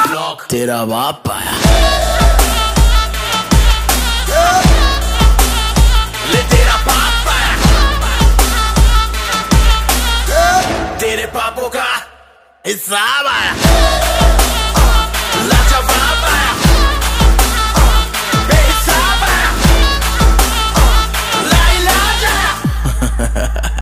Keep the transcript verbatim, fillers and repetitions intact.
Block तेरा बाप आया। ले तेरा बाप आया, तेरे पापों का हिसाब आया।